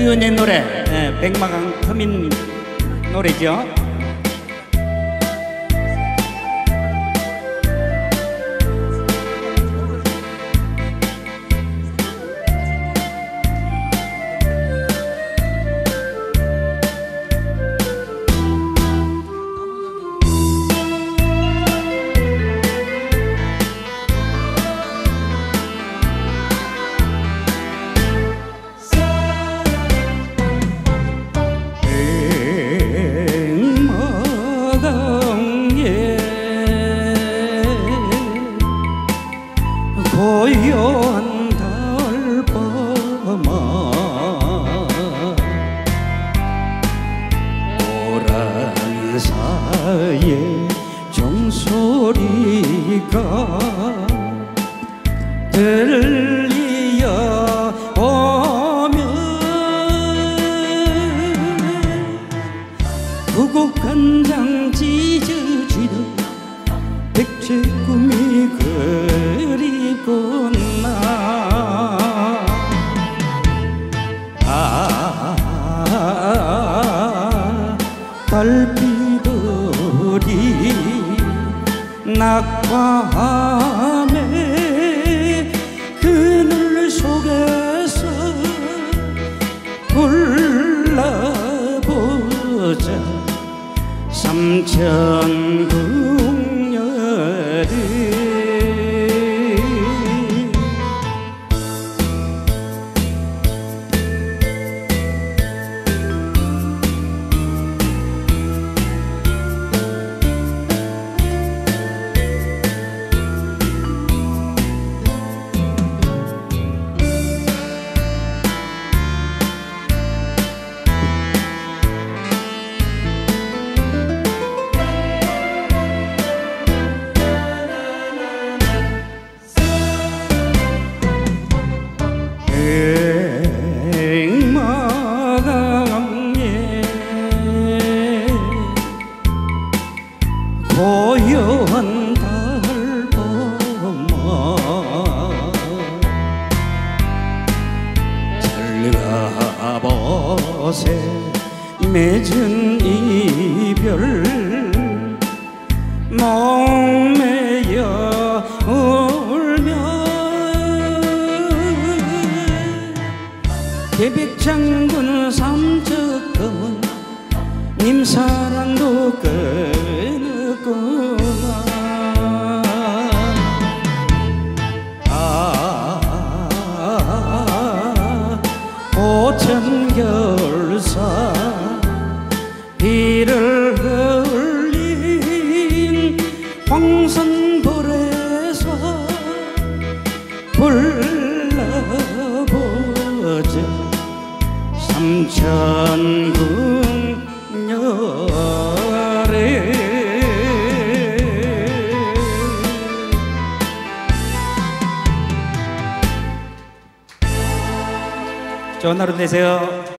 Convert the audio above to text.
이은의 노래, 백마강 터민 노래죠. 고요한 달밤아 오란사의 종소리가 들리어 오면 구곡간장 찢어지는 백제 꿈이 달빛들이 낙과함에 그늘 속에서 불러보자 삼천궁녀를. 고요한 달밤아 즐거보세 맺은 이별 목매여 울며 태백장군 삼척금은 님 사랑도 끊었구나. 오천결사 비를 흘린 황선벌에서 불러보자 삼천궁녀래. 좋은 하루 되세요.